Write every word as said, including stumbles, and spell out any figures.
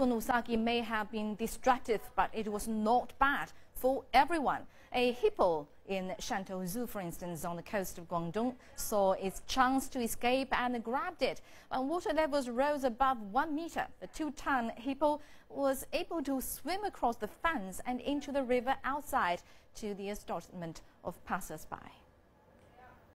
Typhoon Usagi may have been destructive, but it was not bad for everyone. A hippo in Shantou Zoo, for instance, on the coast of Guangdong, saw its chance to escape and grabbed it. When water levels rose above one meter, the two-ton hippo was able to swim across the fence and into the river outside, to the astonishment of passers-by.